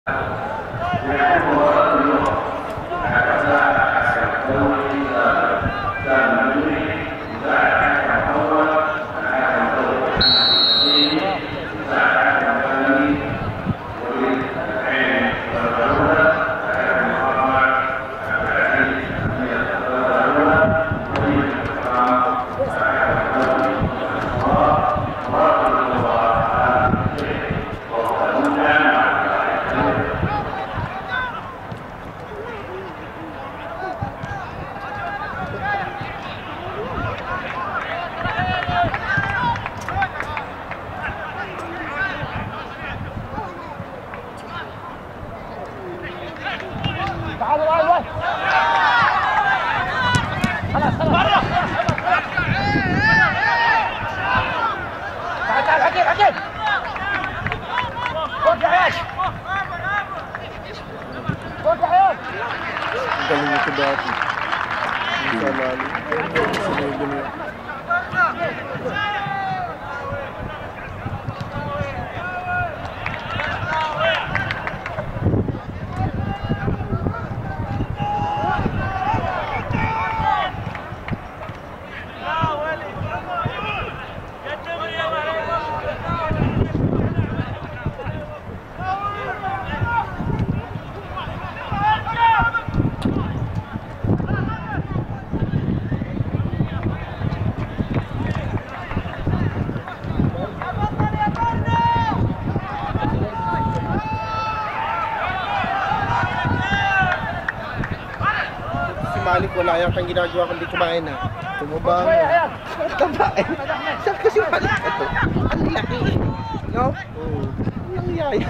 Wala yan kang ginagawa kundi kumain na. Tumubang. Tabain. Saan kasi balik ito? Ang laki eh. No? Oo. Ang yaya.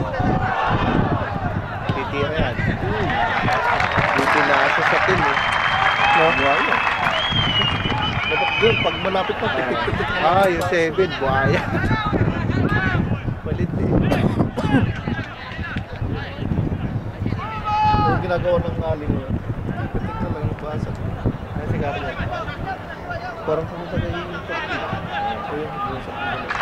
Titira yan. Titinaso sa tin eh. No? Buhaya. Dapat doon, pag malapit na, tipik-tipik. Ah, yung 7, buhaya. Palit eh. Yung ginagawa ng aling mo. Ay, sigaro yan. Parang pumunta na yung interview. Ayun, usap mo na.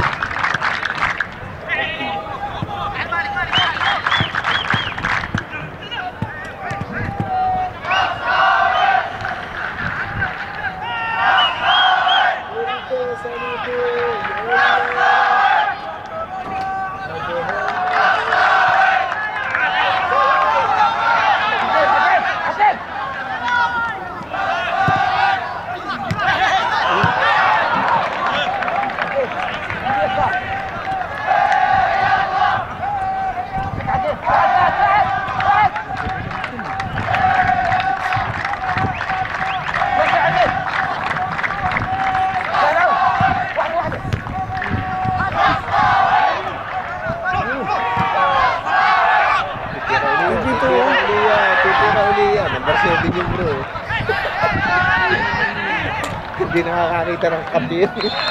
Hindi nakakakita ng kapil.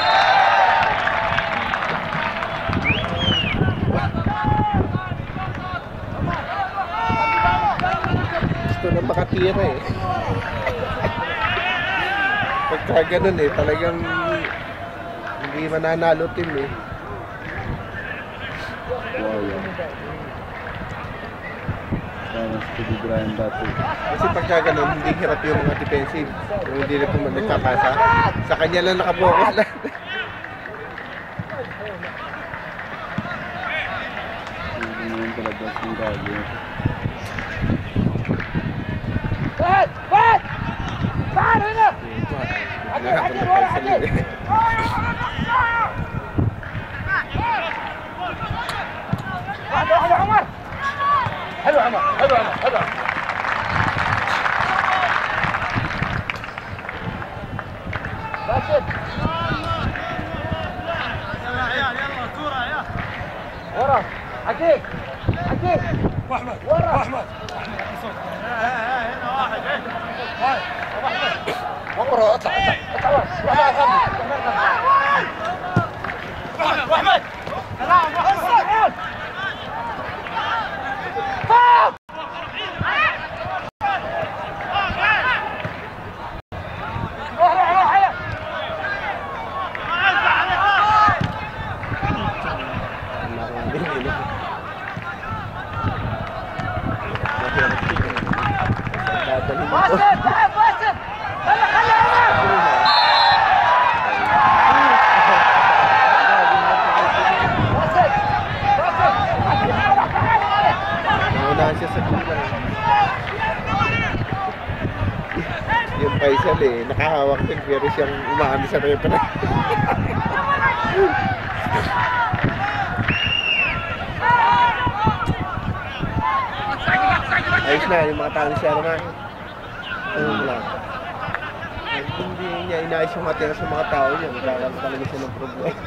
Gusto na makatira eh. Pagka ganun eh, talagang hindi mananalo team eh. Wow, yan. Kasi pagka ganun, hindi hirap yung mga defensive. Kung hindi na kung nagkapasa, sa kanya lang nakapokus lang. Hindi naman talaga yung gagawin. Pat! Pat! Paano na? Ate! Ate! Ate! Halo, Omar! حلو عمر حلو عمر حلو عمر راشد يلا عيال يلا كوره يا ورا حكيك حكيك واحمد ورا واحمد هنا واحد هاي احمد اطلع اطلع اطلع واحمد سلام واحمد naunahan siya sa kulang. Yung Faisaly, nakahawak din pero siyang umaano sa referee. Ayos na, yung mga tao siya naman. Ayun lang. Hindi niya inayos yung matira sa mga tao niya. Magkakaroon talaga siya ng problema.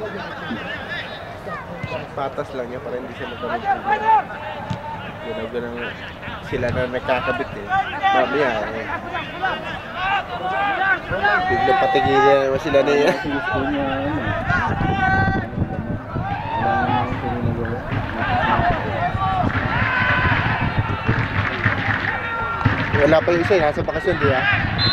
Patas lang niya para hindi siya magkaroon ng problema. Ganang sila na nagkakabit eh. Mamaya eh. Biglang patigilan naman sila na yan. Wala pa yung isa eh, nasa bakasyon di ba?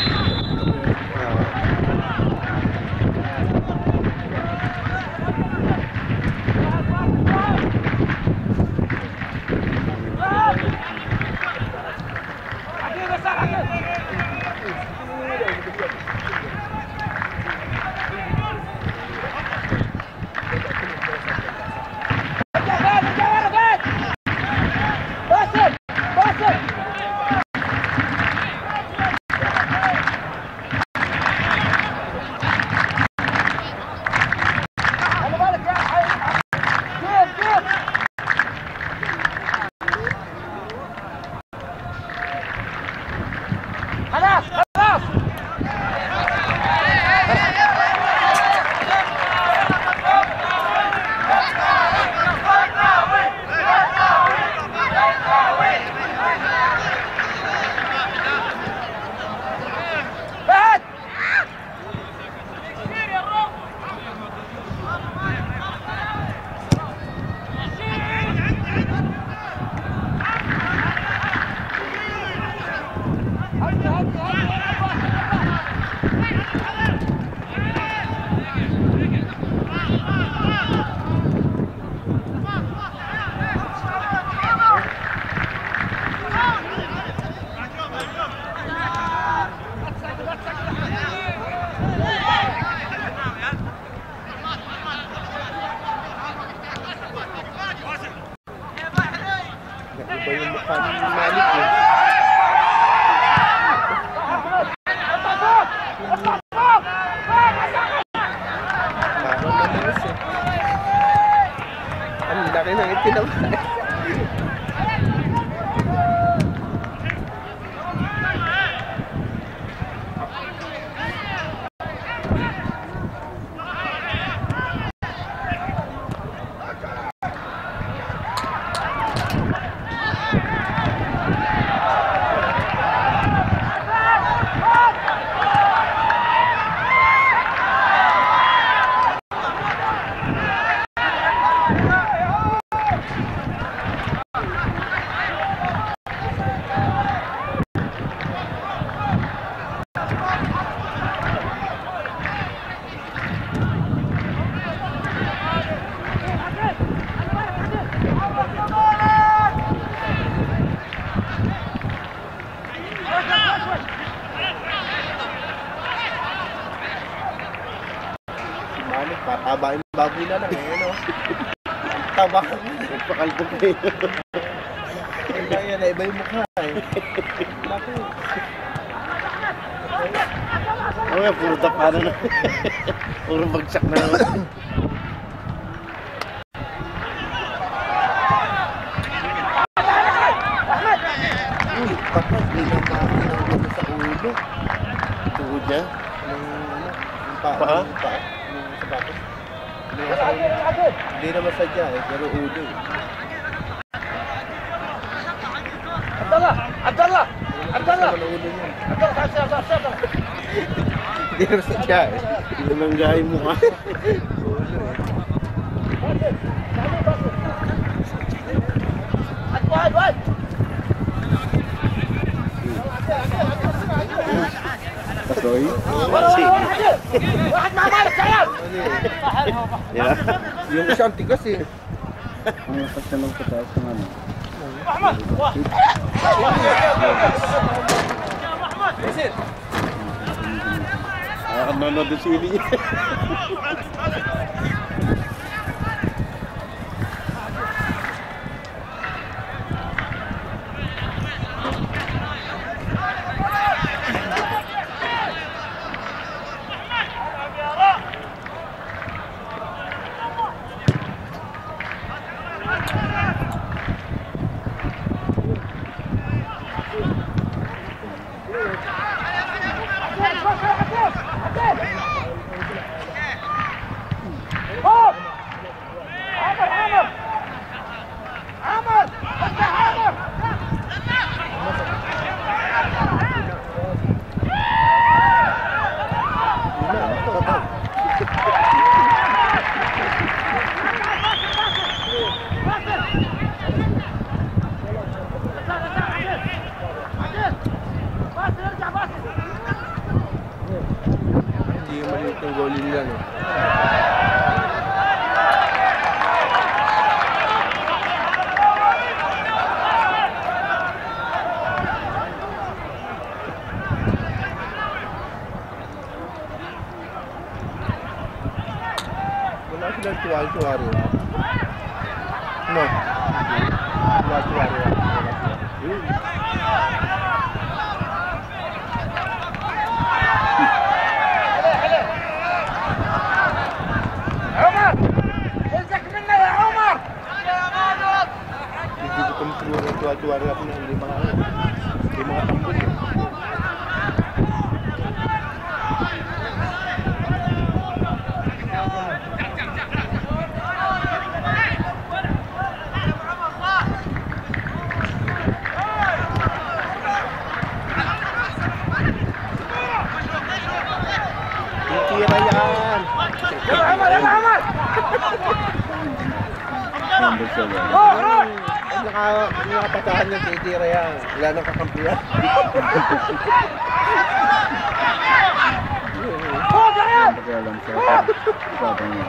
Iba yung mukha ng Malik eh. Parang madalas eh. Ang laki ng itinawag. Patabain baboy na lang eh, no? Tabakan mo. Pakalbog na yun. Iba yan, iba yung mukha eh. Laki. Oo nga, puro tapano na. Puro bagsak na naman. Tapos, hindi na makakinaw sa ulo. Tugod niya? Yung paa? Sapatos. Hindi naman sadya eh, pero ulo eh. Abdallah! Hindi naman sadya eh. Inanggahay mo ka. Ulo eh. Pasoy? Yeah. Yung isang tigas eh. Ang pagtanong ko tayo sa ano. Ang nanonood ng sili niya. yung goalie nila, no? Wala silang tuwari-tuwari. No? Tuwari-tuwari. Tuwa-tuwari ako na hindi mga tambol. Tira yan! Hamar! Nakapatahan yung titira yan. Wala nang kakampiyan. Pagkalam siya. Ipapang niya.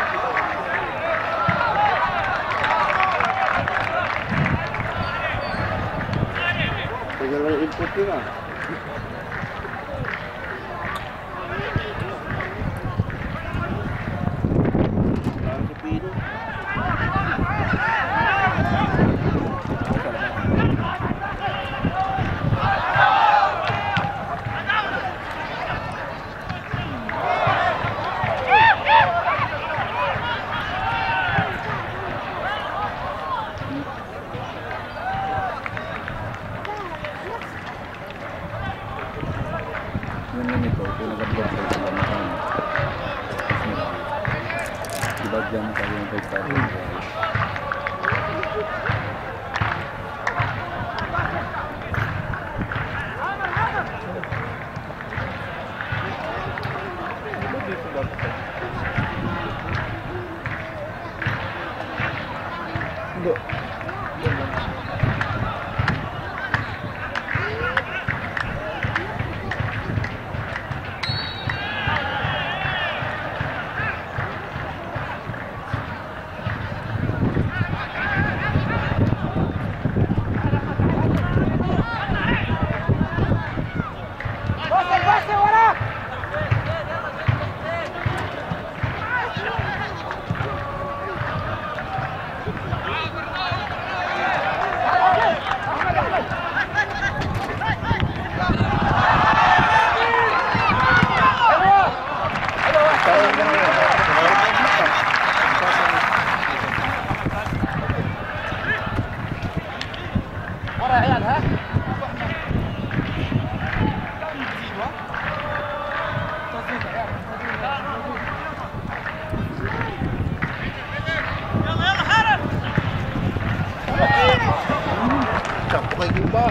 Tagal lang input yun ah. Yun lang ito, pinag-upload ko ito lang naman. Diba dyan tayo yung pagkakita? Hindi. Sakto kayo ba?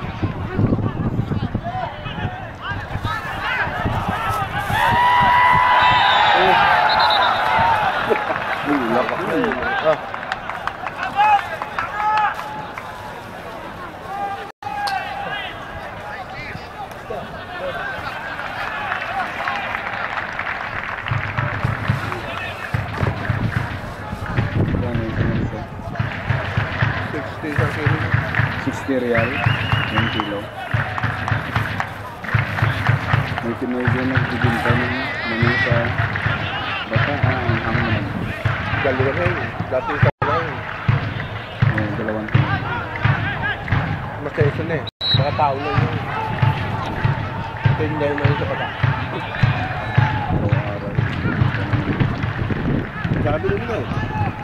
Lapak na yun. Gano'n yung kanisa? 60 sa kilo. 60 real, 1 kilo. May Pinoy dyan nagbibinta ng manisa. Bata, ang naman. Dalawa na yun. Dati isa lang. May 2 kilo. Mas isa na eh. Mga tao na yun. Ito yung dahil na yun sa bata. Araw-araw. Sabi rin na eh.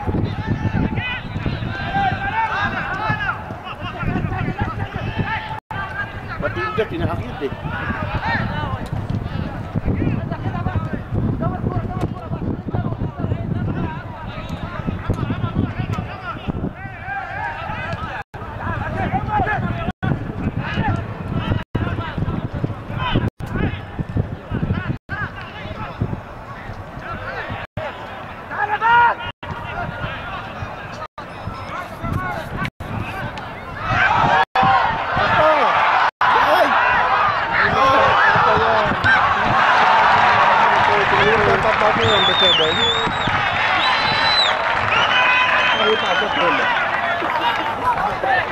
Pati yung dyan, pinakakit eh.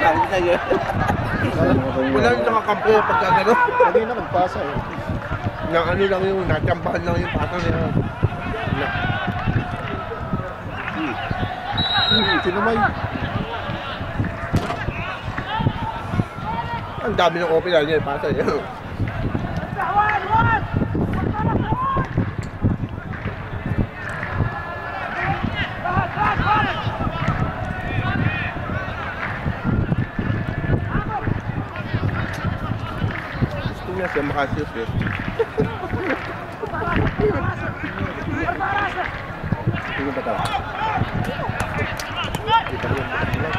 Bakit sa'yo? Wala yung nakakampi pagka gano'n. Kanina nagpasa eh. Na ano lang yung, natsambahan lang yung pata niya. Sinumay. Ang dami ng open niya yung pata niya. Gusto niya siya makasiyos eh. Sino ba ito? Kita mo yung pagkakilang.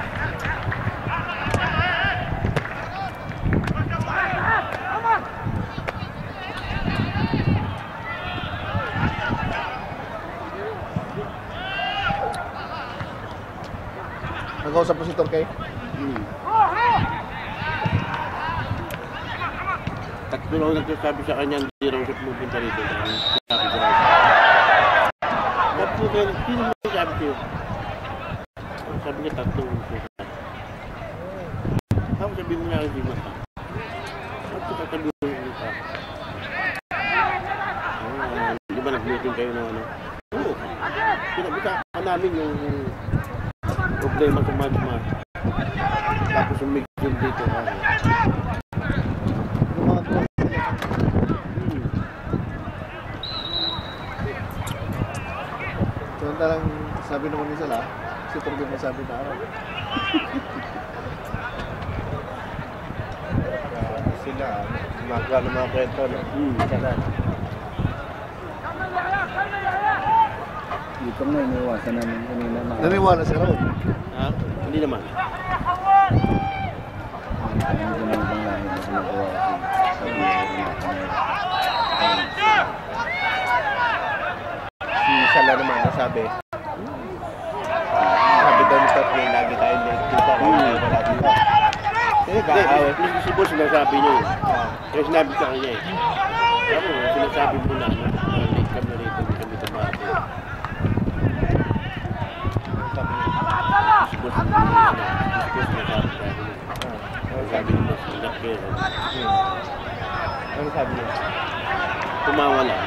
Nag-usap po si Torkay? Tatlo lang nagsasabi sa kanya, hindi raw siya pumunta rito. Sabi ko raw. Tatlo kayo, sino mo sabi sa'yo? Sabi niya tatlo. Ako sabi mo na hindi mata. Sabi ko tatabi mo yung mata. Di ba nag-meeting kayo na ano? Oo. Pinabita ka namin yung problema sa management. Tapos yung mix-up dito. Samantalang sabi naman ni Sala, si Torgay mo sabi na araw. Sila, magawa ng mga kwento, no? Sala. Dito nga iniwasan namin kanina. Naniwala si Raul. Ha? Hindi naman. Si Sala naman nasabi. Sabi daw ni Tot, may lagi tayo late dito. Wala dito. Eh, gaaway. Hindi si Boss sinasabi niya eh. Kaya sinabi sa kanya eh. Ako, sinasabi mo na, late kami rito, hindi kami tumate. Si Boss sinasabi sa akin. Sabi ni Boss, ingat kayo. Ano sabi niya? Tumawa lang.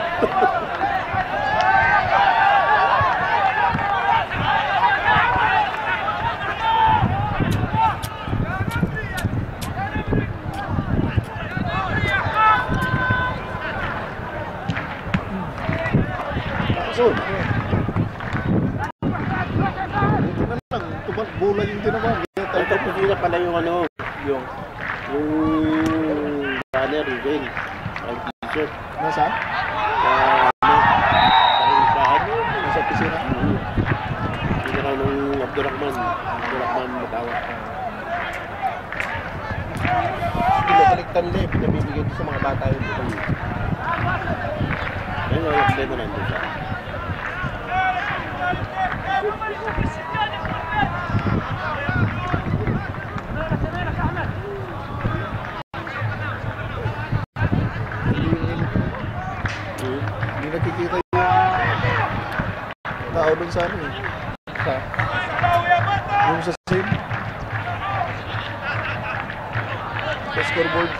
Soon. Buti na lang, bulan yung tinabang. Ito po sila pala yung ano, yung banner, yung veil, ang t-shirt. Nasa? Nasa pisina? Hindi raw ng Abdurrahman matawa. Pinabaliktad nila eh, pinabibigay ko sa mga bata yun. Ayun, ang problema nandun siya. Hindi nakikita yung tao dun sa ano eh. Yung sa sim. Sa scoreboard.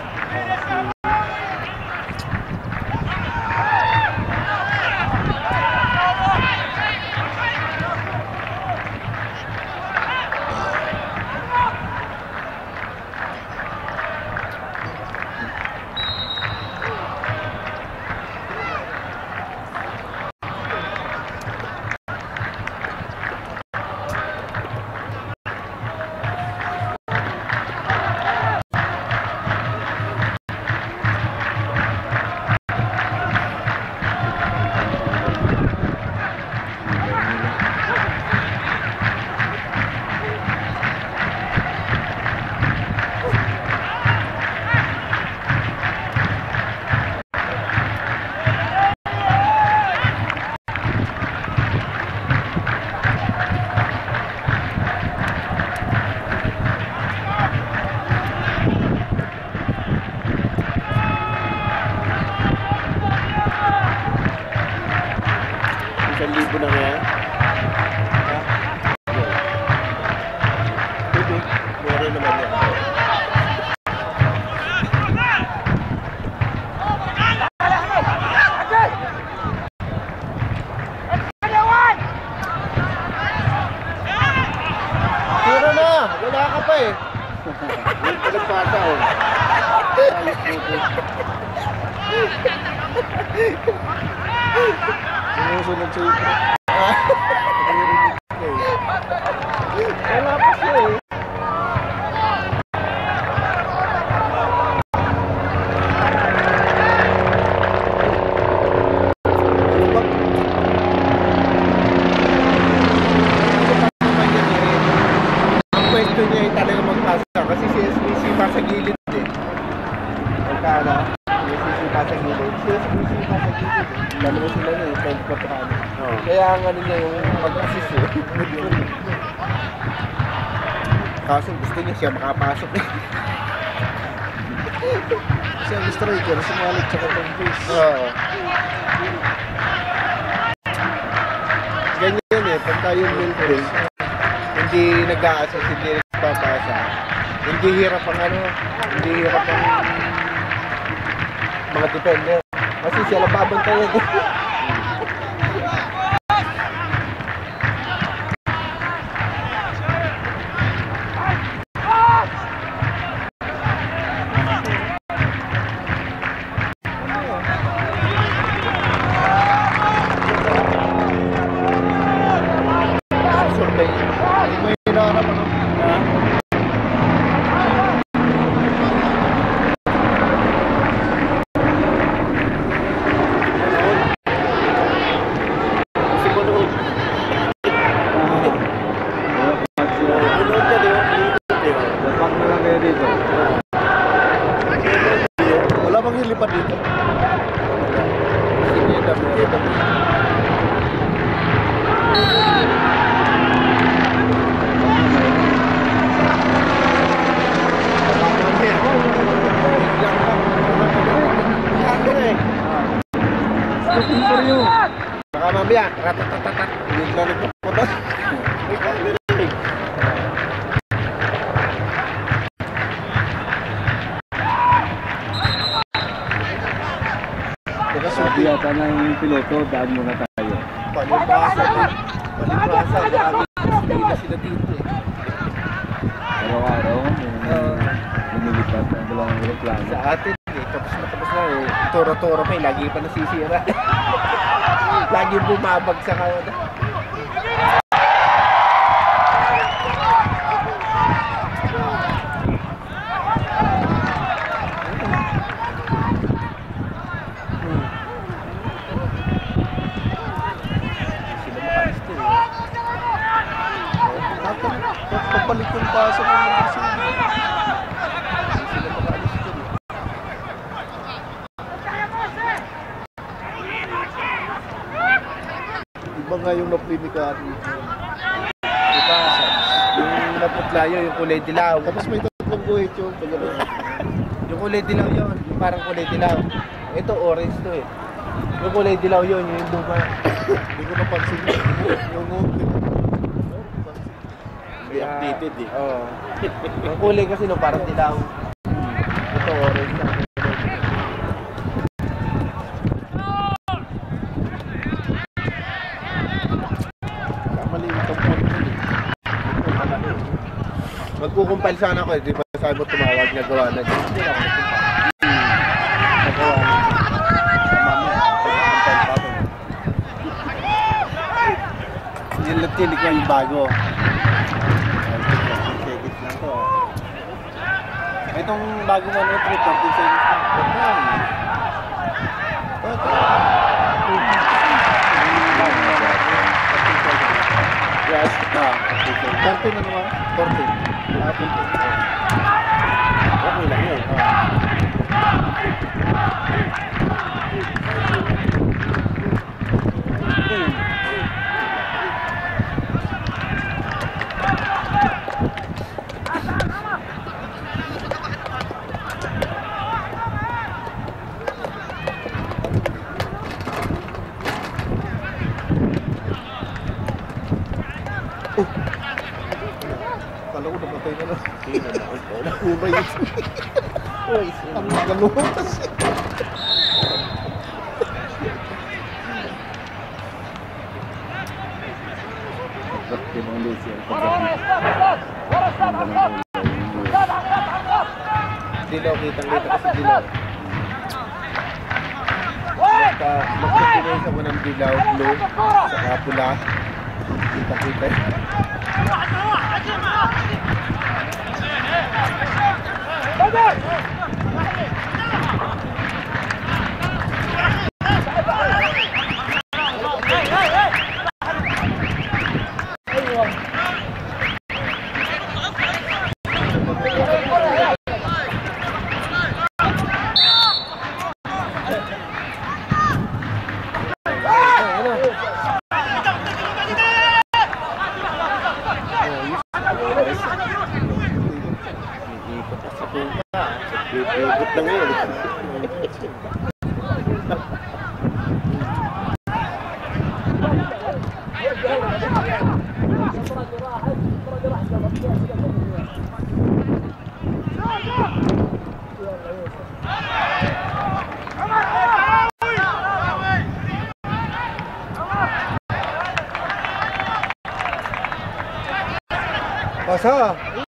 Nagpasa oh. Sumusunod sa ito. Wala pa siya eh. Ang pwesto niya ay talaga magpasa kasi si SBC pa sa gilid eh. Pagkana, si SBC pa sa gilid. Si SBC pa sa gilid eh. Dalawa sila na eh, 24 ano. Kaya ang ano niya yung mag-assist eh. Kaso gusto niya siya makapasok eh. Siya ang striker, sumalit sa katong base. Oo. Ganyan eh, pagka yung midfield, hindi nag-a-assist, hindi nagpapasa. Hindi hirap ang ano, hindi hirap ang mga defender. Kasi siya lang babantayan eh. Wala bang lilipat dito? Baka mamaya, ratatatat, bigla nagpapatas. Sabi yata ng piloto, daan muna tayo. Palibasa, hindi na sila dito eh. Araw-araw, lumilipat ang dalawang aeroplano. Sa atin eh, tapos na eh. Toro-toro pa eh, lagi pa nasisira. Lagi bumabagsak ako na. Papalit yung paso ng mga sila. Sila makaalis ko rin. Iba nga yung na-play ni Kari. Diba? Yung naputlayo, yung kulay dilaw. Tapos may tatlong guhit yung pagano. Yung kulay dilaw yun. Yung parang kulay dilaw. Ito orange to eh. Yung kulay dilaw yun, yung duma. Hindi ko napansin yun. Yung Hindi updated eh. Oo. Yung kulay kasi no, parang dilaw. Ito orange na. Maliit ang punto eh. Magkukumpal sana ako eh. Di ba sabi mo tumawag, nagawa na dyan. Hindi na ako nagkumpal. Nagawa na. Magkukumpal pa ako. Tilik ko yung bago. Itong bagong ano, 3 seconds lang. Yes, 14 na naman. 14. Okay lang yun. Kala ko namatay na lang. Nakumay yun. Uy, ang galumas. Bakit yung mga lusi ang pagkakas? dilaw, kitang-kita ko sa dilaw. Basta mag-combination ako ng dilaw, blue, saka pula. Kita-kita. Ikot lang yun. Pasa!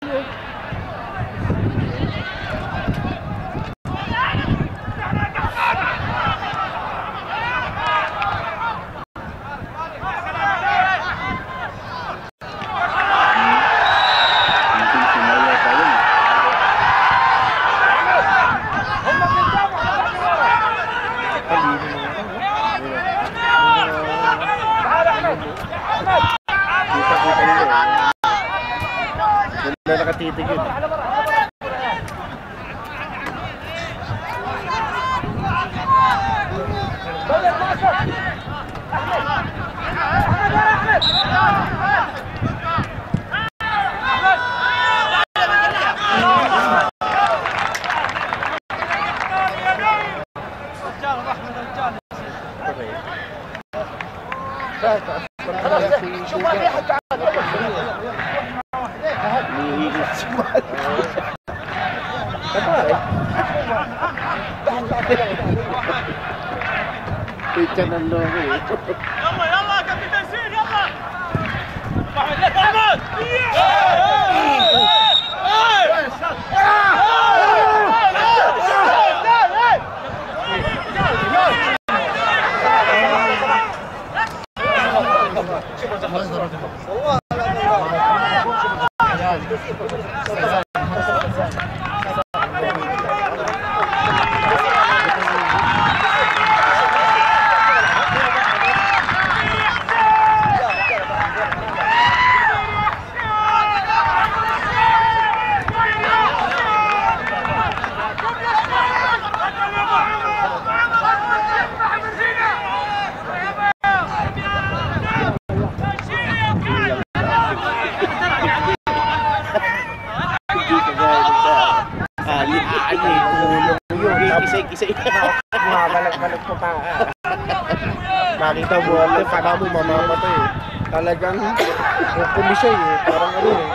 Wala nakatitig yun. Picture ng logo eh. يلا يلا كابتن سير يلا واحد لك احمد Kisay-kisay. Makabalag-balag pa pa. Makita mo ate, para mo mamamatay eh. Talagang pumisay eh. Parang ano eh.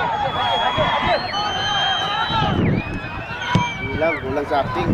Kulang sa acting.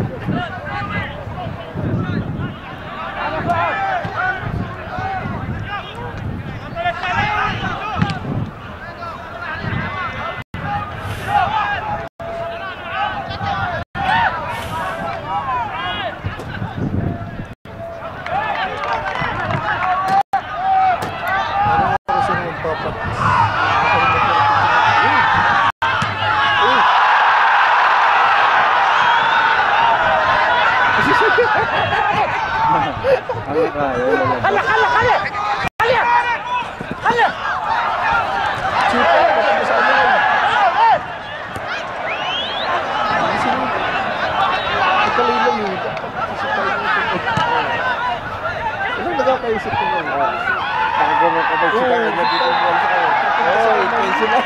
Nagkakaisip ko nun. Nakagawa ka ba siya kanya dito ang buwan sa kanya? Oo, crazy na.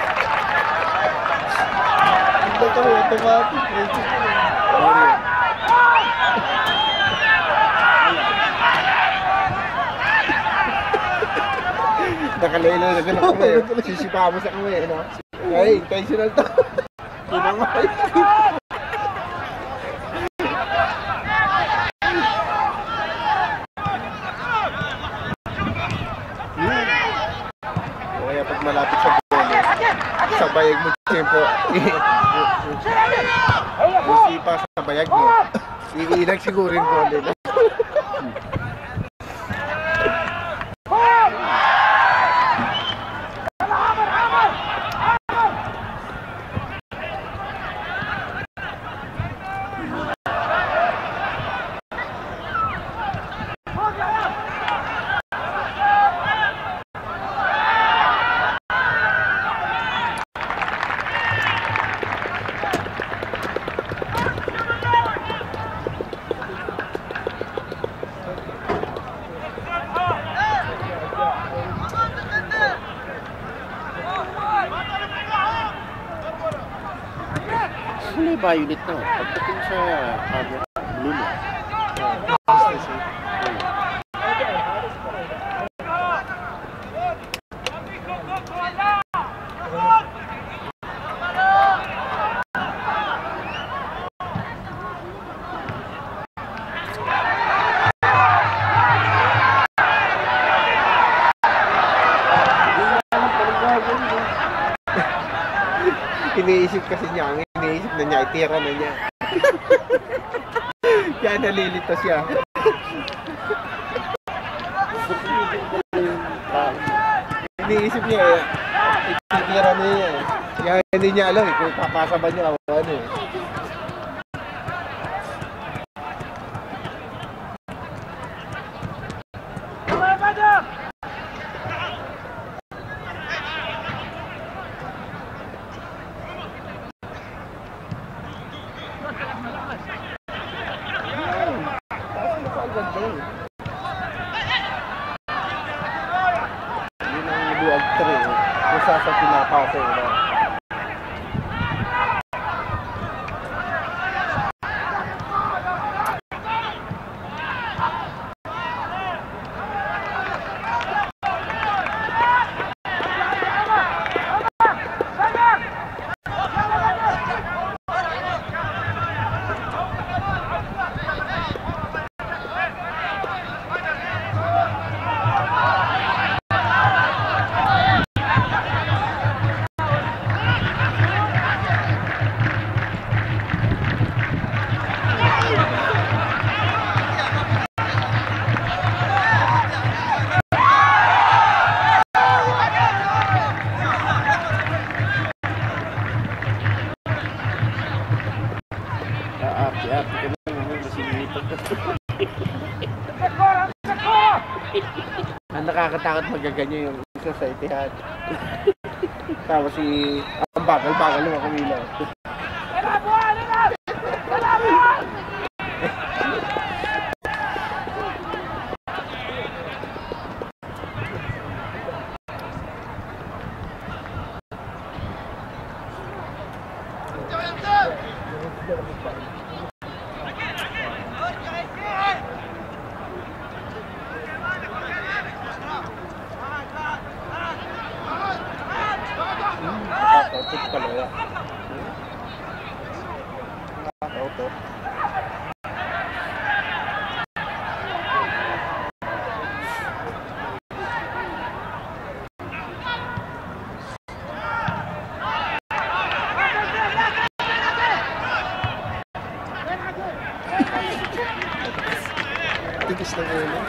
Ito ko, automatic. Crazy ko nun. Nakalayo na gano'n kami. Sisipa mo sa kami. Ay, intentional to. Kinamay. Kaya pag malapit sa buwan, sa bayag mo tempo. Si Ilag siguro yung goal nila. Ano yung violet na? Pagdating sa blue na. Iniisip kasi niya, ang iniisip na niya, itira na niya. Kaya nalilito siya. Iniisip niya itira na niya eh. Kaya hindi niya alam kung papasa ba niya o ano eh. Yun ang buwag 3 kung sa pinapasa yun. Ate-ate ka na naman, masinilipan ka. Ang nakakatakot magaganyo yung isa sa Etihad. Tapos ang bagal-bagal naman kumilaw. Nakakautot pala yan. Nakakautot. Tigis ng ulo.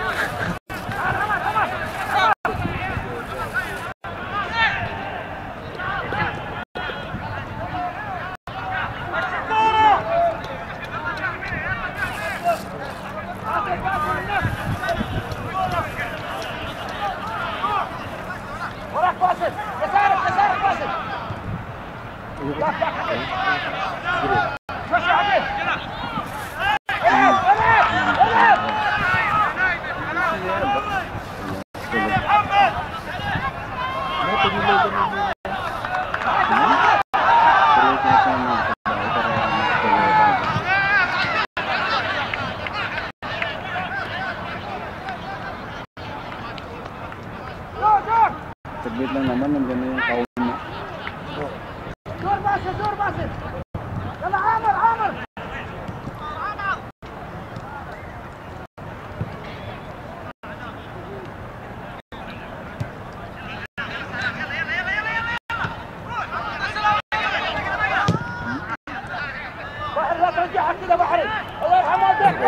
Saglit lang naman, nandiyan na yung kaon mo. دور باسل دور باسل يلا عامر عامر واحد لا ترجعها كذا بحري الله يرحمه والدك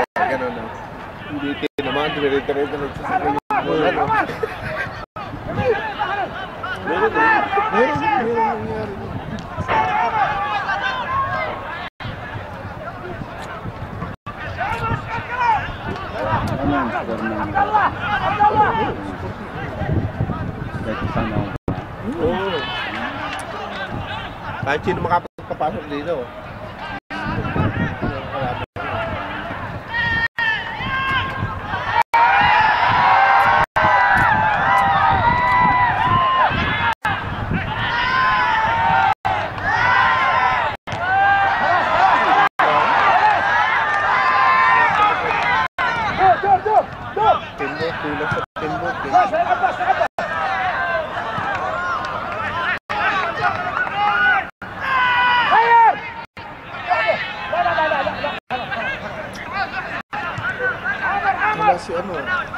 Hindi naman, dire-diretso na nagsasakay yung bola, no? Meron nangyari. Ano yung score ng kahit sana ako. Oo. Kahit sino makapagpapasok dito. Kulang sa timbok eh. Wala si ano.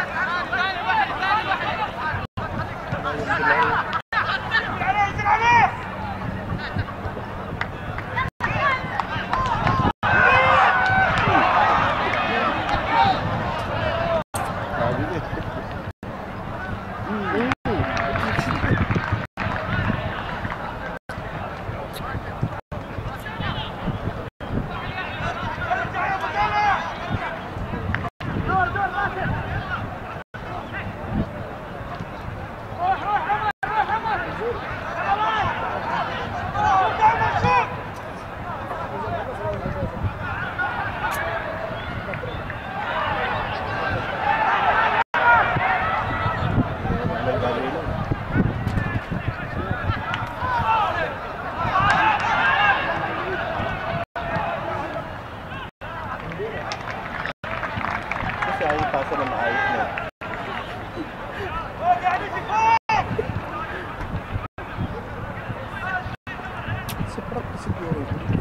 Kasi ayaw pasa na maayos na. Sa practice siguro.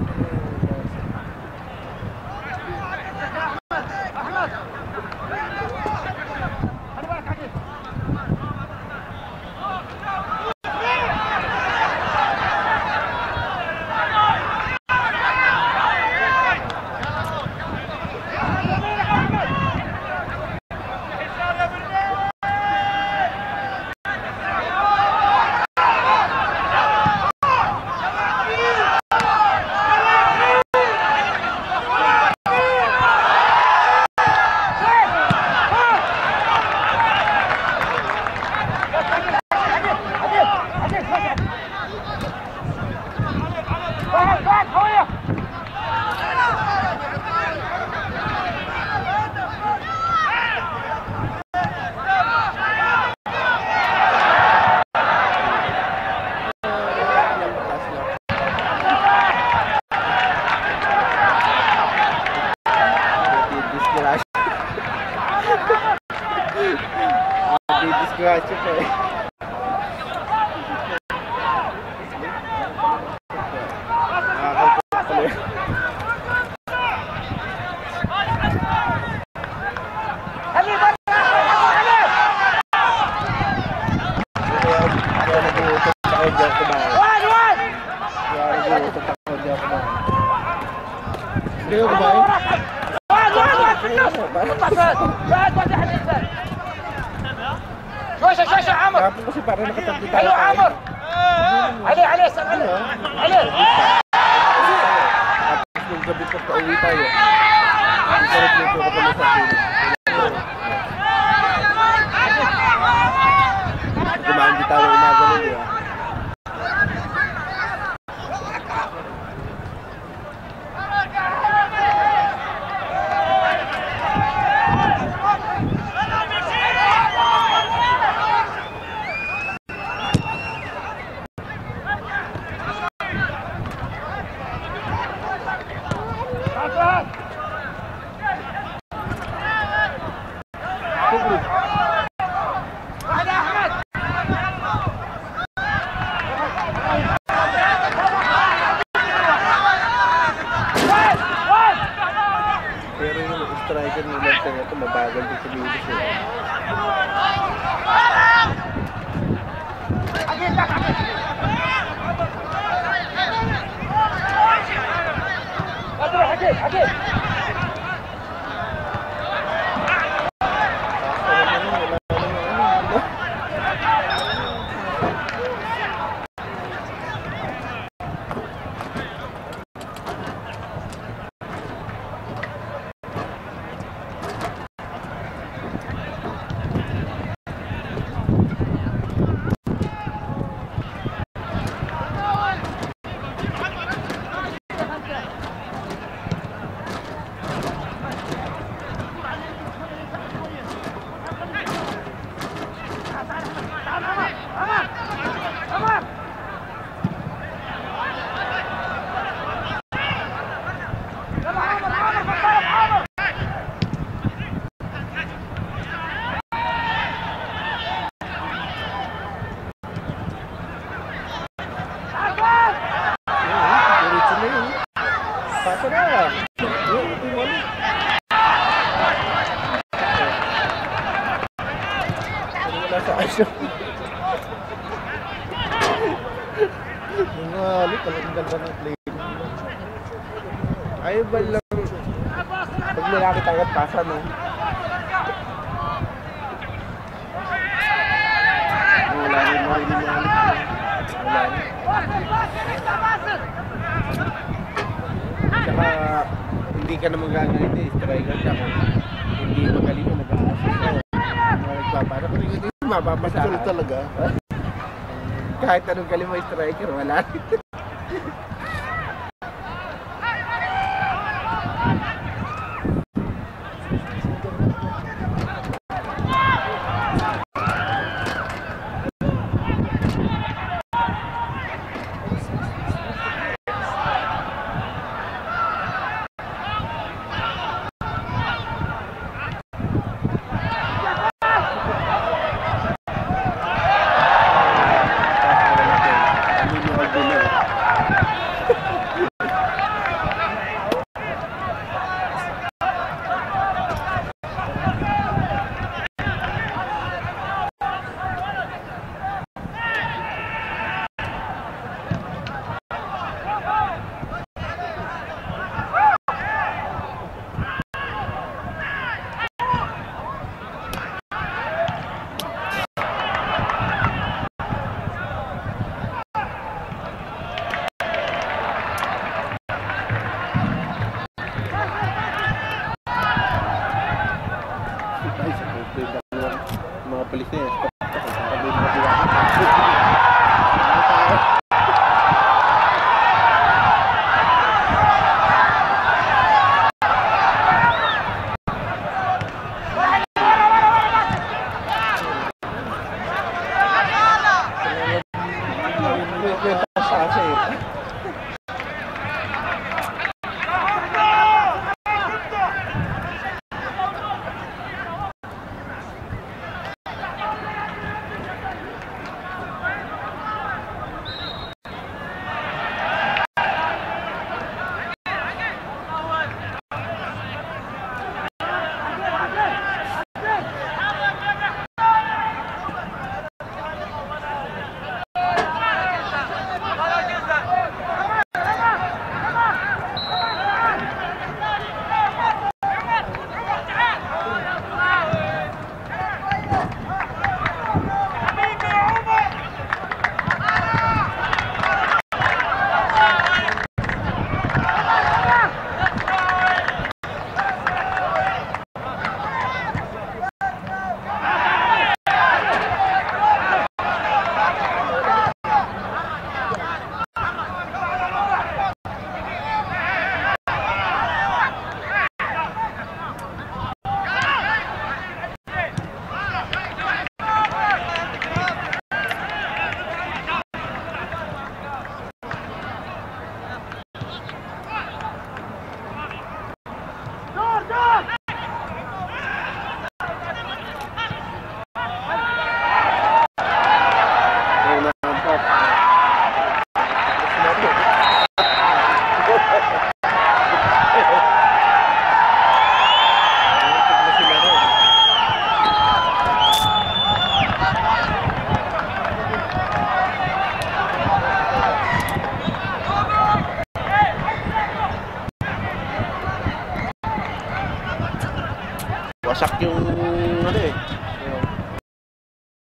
Disgrasya pa eh. Nakakapot pala yun. Kaya nag-uutot ako dyan kumain. Kaya nag-uutot ako dyan kumain. Hindi ko kumain? شوشة عمر Tapos kasi parang nakatabli tayo. حلو عمر عليه سم عليه Tapos nung gabi pa pauwi tayo. Ang sarap nito ko pala sa akin. Kumain di tayo umaga nun eh. Pero yung striker nila ito mabagal din sa bilis eh. حكيت Pasa na. Wala sa aso. Mga talagang ganda ng play. Ayaw ba lang pag nilaki tangat pasa, no? Wala rin mo rin yung wala rin. Tsaka hindi ka na magagalit eh, striker ka kung hindi magaling mo mag-aasas ka. Nagpapara ko rin hindi mapapasa. Ito talaga. Kahit anong galing mo striker, wala rin. Mga pulis na yun. Wasak yung